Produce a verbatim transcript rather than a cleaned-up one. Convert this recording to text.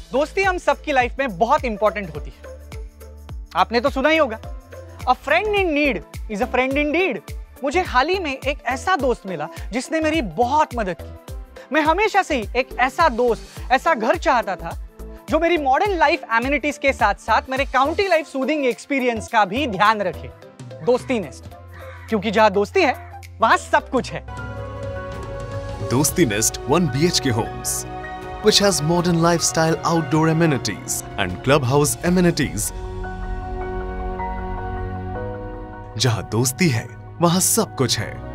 दोस्ती हम सबकी लाइफ में बहुत इंपॉर्टेंट होती है। आपने तो सुना ही होगा, a friend in need is a friend in deed. मुझे हाल ही में एक ऐसा दोस्त मिला जिसने मेरी बहुत मदद की। मैं हमेशा से ही एक ऐसा दोस्त, ऐसा घर चाहता था जो मेरी मॉडर्न लाइफ एमिनिटीज के साथ साथ मेरे काउंटी लाइफ सूदिंग एक्सपीरियंस का भी ध्यान रखे। दोस्ती नेस्ट, क्योंकि जहां दोस्ती है वहां सब कुछ है। Dosti Nest one B H K homes, which has modern lifestyle outdoor amenities and clubhouse amenities. जहां दोस्ती है, वहां सब कुछ है।